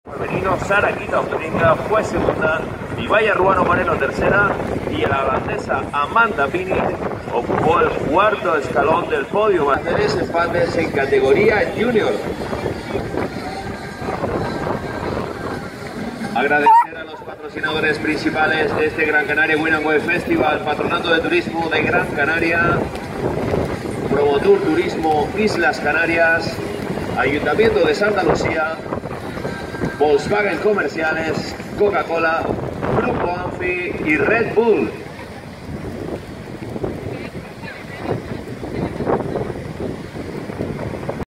Femenino, Sara Quita Openinga fue segunda, Ibaya Ruano Moreno tercera y la holandesa Amanda Pini ocupó el cuarto escalón del podio. Tres empates en categoría junior. Agradecer a los patrocinadores principales de este Gran Canaria Win and Wave Festival, Patronato de Turismo de Gran Canaria, Promotur Turismo Islas Canarias, Ayuntamiento de Santa Lucía, Volkswagen Comerciales, Coca-Cola, Grupo Anfi y Red Bull.